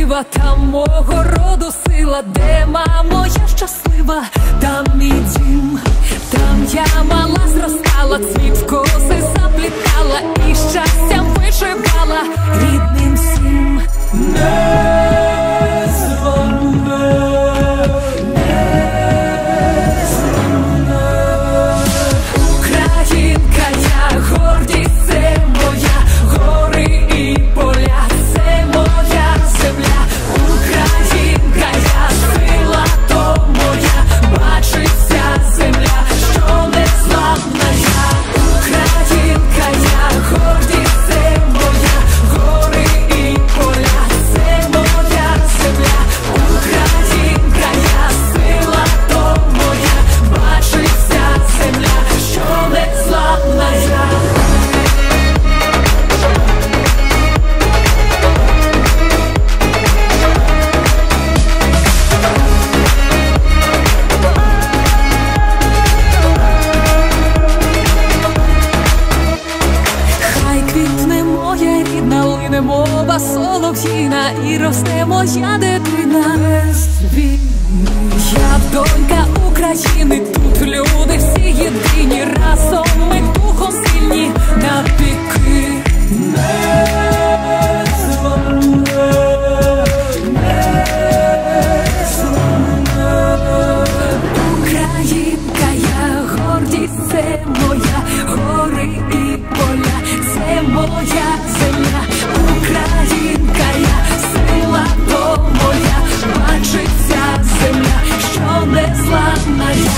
красива, там мого роду сила, де мамо я щаслива, там мій дім, там я мала зростала, цвіт в коси заплітала і щастям вишивала рідним всім. Українка я, гордість це моя, гори і поля, це моя земля. Українка я, сила то моя, бачиться земля, що незламна я. Українка я, гордість це моя, гори і поля, це моя земля. Українка я, сила то моя, бачиться земля, що незламна я. Хай квітне моя рідна, лине мова солов'їна, і росте моя дитина без війни. Я донька України, тут люди всі єдині, разом ми духом сильні навіки. Українка я, гордість це моя, гори і поля, це моя земля. Українка я, сила то моя, бачиться земля, що незламна я.